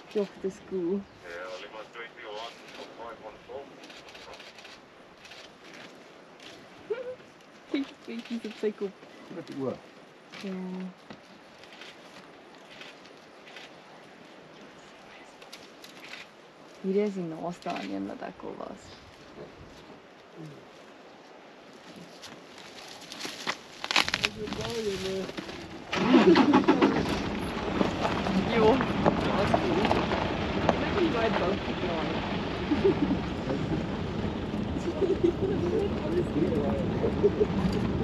off to school. He's a psycho. Vet du vad? Ja. Mire si no stanje na tako vas. Jo, das ist gut. Wirklich weit rausgegangen. Alles gut.